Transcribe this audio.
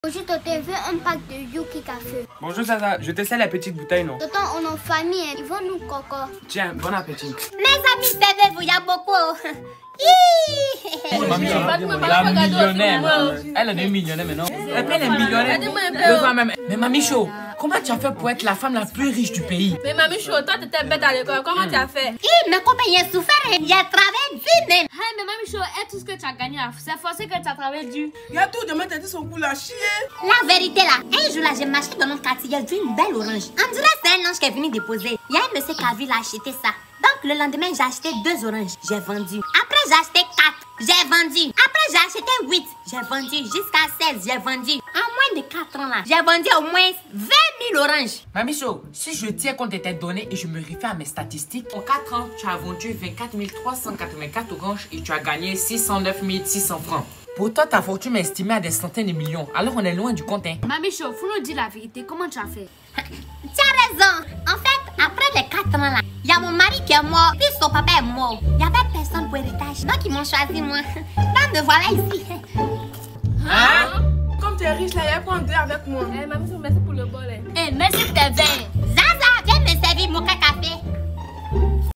Aujourd'hui, je te veux un pack de Yuki Café. Bonjour Zaza, je te sers la petite bouteille, non? Tonton, on est en famille, hein. Ils vont nous coco. Tiens, bon appétit. Mes amis, bébé, vous y a beaucoup. Mamie, la millionnaire. Elle est millionnaire maintenant. Elle est millionnaire. Mais Mamie Chou, comment tu as fait pour être la femme la plus riche du pays? Mais Mamie Chou, toi tu étais bête à l'école. Comment tu as fait? Mais comment il a souffert? Il a travaillé dur, même. Hey, mais Mamie Chou, et tout ce que tu as gagné là, c'est forcé que tu as travaillé dur. Il y a tout demain, t'as dit son coup là, chier. La vérité là, un jour là, j'ai marché dans notre quartier, il y a vu une belle orange. On dirait que c'est un ange qui est venu déposer. Il y a un monsieur qui a vu l'acheter ça. Donc le lendemain, j'ai acheté 2 oranges, j'ai vendu. Après, j'ai acheté 4, j'ai vendu. Après, j'ai acheté 8, j'ai vendu. Jusqu'à 16, j'ai vendu. En moins de 4 ans là, j'ai vendu au moins 20 000 oranges. Mamie Chou, si je tiens compte de tes données et je me réfère à mes statistiques, en 4 ans, tu as vendu 24 384 oranges et tu as gagné 609 600 francs. Pourtant, ta fortune est estimée à des centaines de millions. Alors, on est loin du compte, hein. Mamie Chou, faut nous dire la vérité. Comment tu as fait? Tu as raison. En fait, après les 4 ans là, il y a mon mari qui est mort, puis son papa est mort. Il n'y avait personne pour héritage. Donc, ils m'ont choisi moi. Donc, me voilà ici. Hein? Comme tu es riche là, il y a quoi en deux avec moi? Mamie Chou, merci pour le bol. Merci de tes vins.